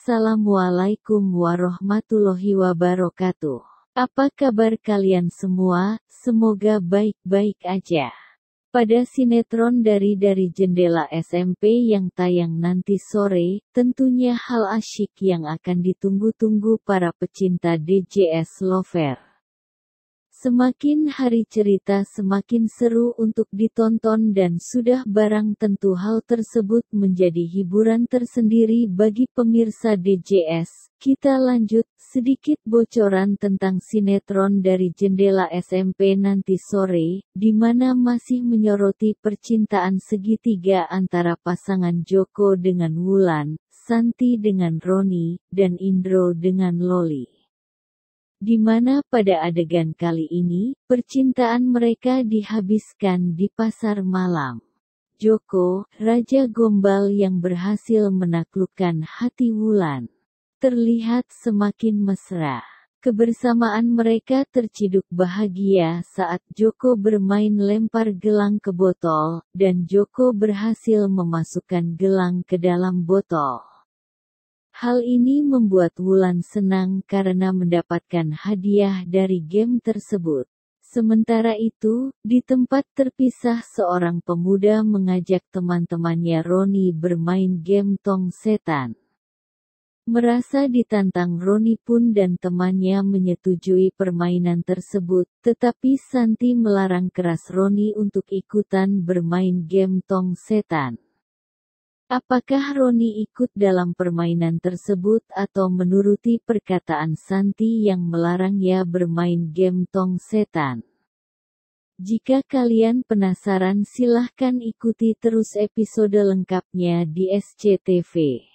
Assalamualaikum warahmatullahi wabarakatuh. Apa kabar kalian semua? Semoga baik-baik aja. Pada sinetron dari Jendela SMP yang tayang nanti sore, tentunya hal asyik yang akan ditunggu-tunggu para pecinta DJS Lover. Semakin hari cerita semakin seru untuk ditonton dan sudah barang tentu hal tersebut menjadi hiburan tersendiri bagi pemirsa DJS. Kita lanjut, sedikit bocoran tentang sinetron dari Jendela SMP nanti sore, di mana masih menyoroti percintaan segitiga antara pasangan Joko dengan Wulan, Santi dengan Roni, dan Indro dengan Loli. Di mana pada adegan kali ini, percintaan mereka dihabiskan di pasar malam. Joko, Raja Gombal yang berhasil menaklukkan hati Wulan, terlihat semakin mesra. Kebersamaan mereka terciduk bahagia saat Joko bermain lempar gelang ke botol, dan Joko berhasil memasukkan gelang ke dalam botol. Hal ini membuat Wulan senang karena mendapatkan hadiah dari game tersebut. Sementara itu, di tempat terpisah seorang pemuda mengajak teman-temannya Roni bermain game tong setan. Merasa ditantang, Roni pun dan temannya menyetujui permainan tersebut, tetapi Santi melarang keras Roni untuk ikutan bermain game tong setan. Apakah Roni ikut dalam permainan tersebut atau menuruti perkataan Santi yang melarangnya bermain game tong setan? Jika kalian penasaran, silahkan ikuti terus episode lengkapnya di SCTV.